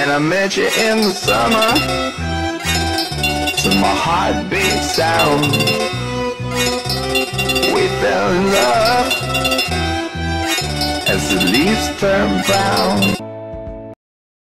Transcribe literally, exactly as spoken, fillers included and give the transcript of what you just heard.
And I met you in the summer, to my heartbeat sound. We fell in love as the leaves turn brown.